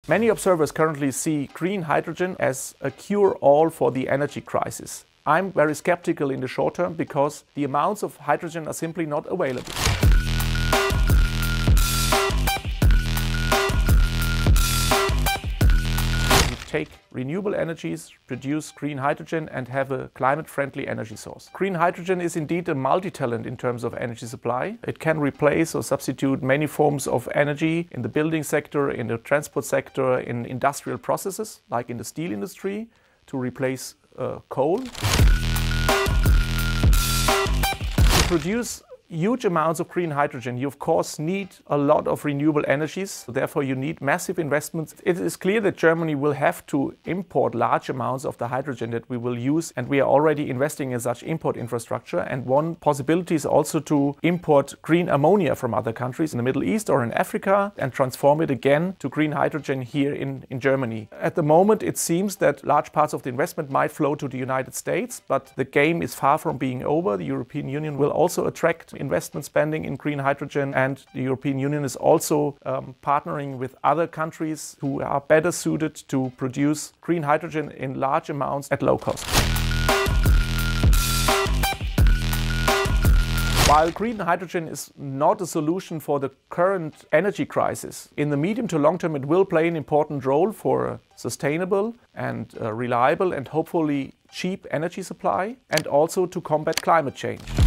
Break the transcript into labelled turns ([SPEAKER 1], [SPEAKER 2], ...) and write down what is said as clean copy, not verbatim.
[SPEAKER 1] Many observers currently see green hydrogen as a cure-all for the energy crisis. I'm very skeptical in the short term because the amounts of hydrogen are simply not available. Take renewable energies, produce green hydrogen and have a climate-friendly energy source. Green hydrogen is indeed a multi-talent in terms of energy supply. It can replace or substitute many forms of energy in the building sector, in the transport sector, in industrial processes, like in the steel industry, to replace coal. To produce huge amounts of green hydrogen, you of course need a lot of renewable energies, therefore you need massive investments. It is clear that Germany will have to import large amounts of the hydrogen that we will use, and we are already investing in such import infrastructure. And one possibility is also to import green ammonia from other countries in the Middle East or in Africa and transform it again to green hydrogen here in Germany. At the moment it seems that large parts of the investment might flow to the United States, but the game is far from being over. The European Union will also attract investment spending in green hydrogen, and the European Union is also partnering with other countries who are better suited to produce green hydrogen in large amounts at low cost. While green hydrogen is not a solution for the current energy crisis, in the medium to long term it will play an important role for a sustainable and reliable and hopefully cheap energy supply, and also to combat climate change.